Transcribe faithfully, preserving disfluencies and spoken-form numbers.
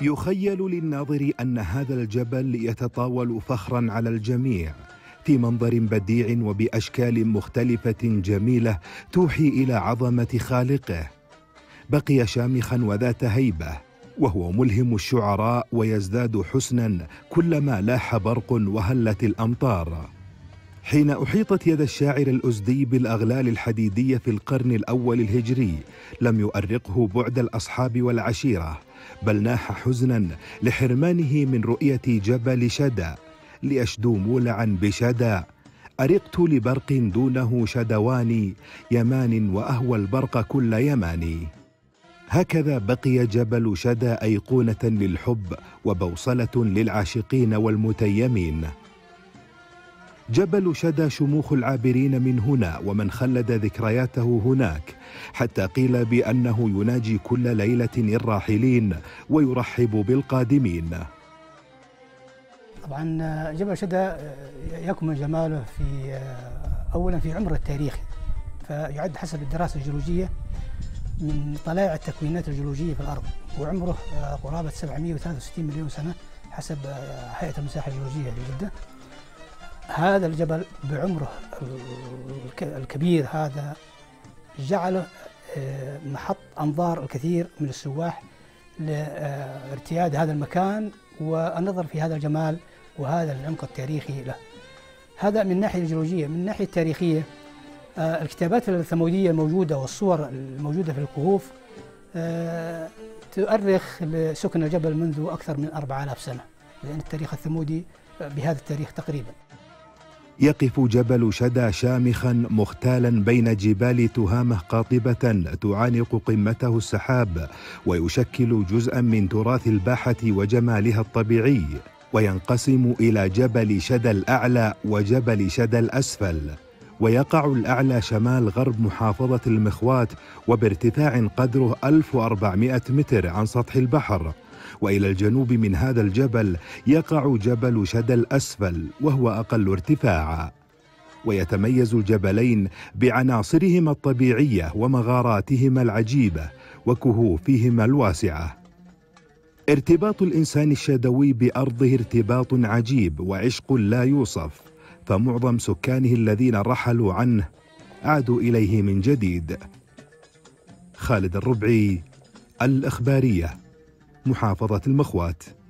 يخيل للناظر أن هذا الجبل يتطاول فخرا على الجميع في منظر بديع وبأشكال مختلفة جميلة توحي إلى عظمة خالقه. بقي شامخا وذات هيبة، وهو ملهم الشعراء ويزداد حسنا كلما لاح برق وهلت الأمطار. حين أحيطت يد الشاعر الأزدي بالأغلال الحديدية في القرن الأول الهجري لم يؤرقه بعد الأصحاب والعشيرة، بل ناح حزنا لحرمانه من رؤية جبل شدا. لأشدو مولعا بشدا، أرقت لبرق دونه شدواني، يمان وأهوى البرق كل يماني. هكذا بقي جبل شدا أيقونة للحب وبوصلة للعاشقين والمتيمين. جبل شدا شموخ العابرين من هنا ومن خلد ذكرياته هناك، حتى قيل بأنه يناجي كل ليلة الراحلين ويرحب بالقادمين. طبعا جبل شدا يكمن جماله في أولا في عمره التاريخي، فيعد حسب الدراسة الجيولوجية من طلائع التكوينات الجيولوجية في الأرض، وعمره قرابة سبعمئة وثلاثة وستين مليون سنة حسب هيئة المساحة الجيولوجية لجدة. هذا الجبل بعمره الكبير هذا جعله محط أنظار الكثير من السواح لارتياد هذا المكان والنظر في هذا الجمال وهذا العمق التاريخي له. هذا من الناحية الجيولوجية. من الناحية التاريخية، الكتابات الثمودية الموجودة والصور الموجودة في الكهوف تؤرخ لسكن الجبل منذ أكثر من أربعة آلاف سنة، لأن التاريخ الثمودي بهذا التاريخ تقريبا. يقف جبل شدا شامخا مختالا بين جبال تهامة قاطبة تعانق قمته السحاب، ويشكل جزءا من تراث الباحة وجمالها الطبيعي، وينقسم إلى جبل شدا الأعلى وجبل شدا الأسفل. ويقع الأعلى شمال غرب محافظة المخوات وبارتفاع قدره ألف وأربعمئة متر عن سطح البحر. وإلى الجنوب من هذا الجبل يقع جبل شدا الأسفل وهو أقل ارتفاعا. ويتميز الجبلين بعناصرهما الطبيعية ومغاراتهما العجيبة وكهوفهما الواسعة. ارتباط الإنسان الشدوي بأرضه ارتباط عجيب وعشق لا يوصف، فمعظم سكانه الذين رحلوا عنه عادوا إليه من جديد. خالد الربعي، الإخبارية، محافظة المخوات.